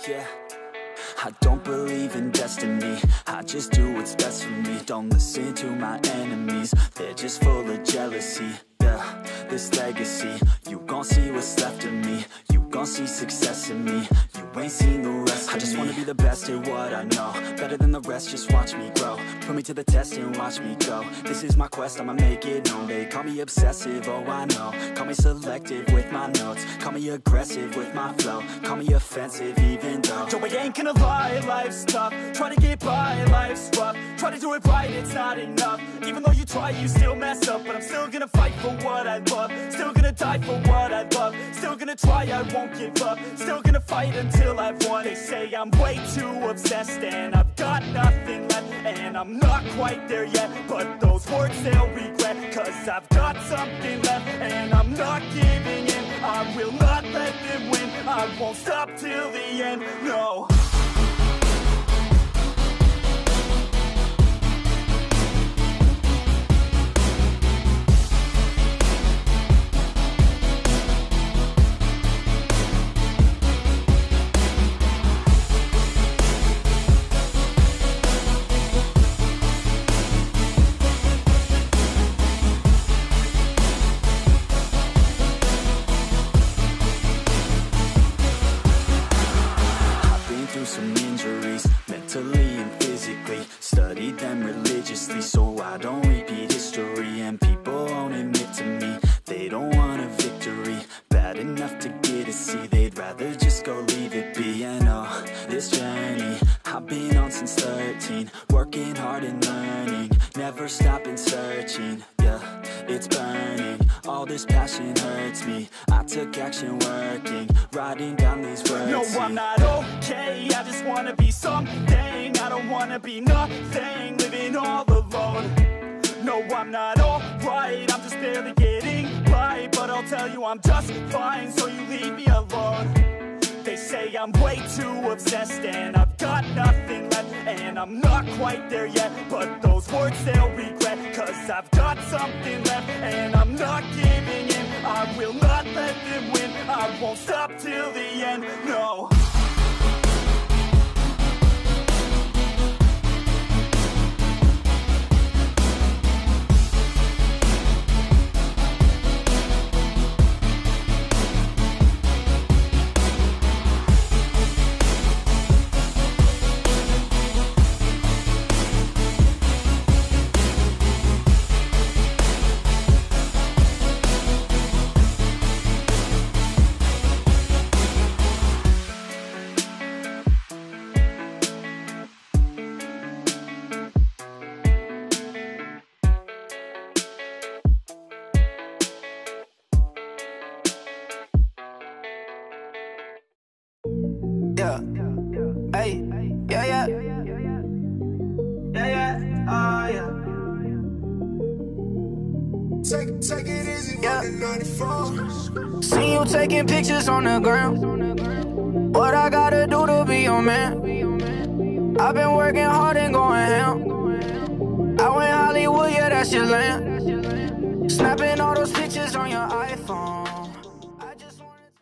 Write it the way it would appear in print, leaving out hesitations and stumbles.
yeah. I don't believe in destiny, I just do what's best for me. Don't listen to my enemies, they're just full of jealousy. Yeah, this legacy, you gon' see what's left of me. You gon' see success in me, you ain't seen the rest of me. I just wanna be the best at what I know, better than the rest, just watch me grow. Put me to the test and watch me go. This is my quest, I'ma make it known. They call me obsessive, oh I know. Call me selective with my notes, call me aggressive with my flow. Call me offensive even though Joe, I ain't gonna lie, life's tough. Try to get by, life's rough. Try to do it right, it's not enough. Even though you try, you still mess up. But I'm still gonna fight for what I love. Still gonna die for what I love. Still gonna try, I won't give up. Still gonna fight until I've won. They say I'm way too obsessed and I've got nothing left, and I'm not quite there yet, but those words they'll regret. Cause I've got something left and I'm not giving in. I will not let them win, I won't stop till the end, no. Some injuries, mentally and physically. Studied them religiously so I don't repeat history. And people won't admit to me they don't want a victory. Bad enough to get a C, they'd rather just go leave it be. And oh, this journey I've been on since 13. Working hard and learning, never stopping searching. Yeah, it's burning, all this passion hurts me. I took action working, writing down these words. No, I'm not okay, I just wanna be something. I don't wanna be nothing, living all alone. No, I'm not alright, I'm just barely getting by. But I'll tell you I'm just fine, so you leave me alone. They say I'm way too obsessed and I've got nothing left, and I'm not quite there yet, but those words they'll regret. Cause I've got something left and I'm not giving in. I will not let them win, I won't stop till the end, no. Yeah, hey, yeah, oh yeah. Take it easy, yeah. 94. See you taking pictures on the ground. What I gotta do to be your man? I've been working hard and going ham. I went Hollywood, yeah, that's your land. Snapping all those pictures on your iPhone.